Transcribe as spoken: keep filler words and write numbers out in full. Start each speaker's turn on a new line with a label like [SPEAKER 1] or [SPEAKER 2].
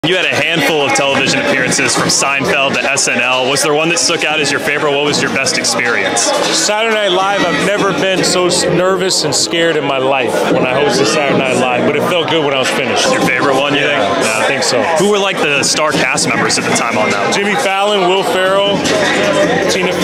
[SPEAKER 1] You had a handful of television appearances from Seinfeld to S N L. Was there one that stuck out as your favorite? What was your best experience?
[SPEAKER 2] Saturday Night Live, I've never been so nervous and scared in my life when I hosted Saturday Night Live, but it felt good when I was finished.
[SPEAKER 1] Your favorite one, you
[SPEAKER 2] yeah,
[SPEAKER 1] think?
[SPEAKER 2] Yeah, I think so.
[SPEAKER 1] Who were like the star cast members at the time on that one?
[SPEAKER 2] Jimmy Fallon, Will Ferrell, Tina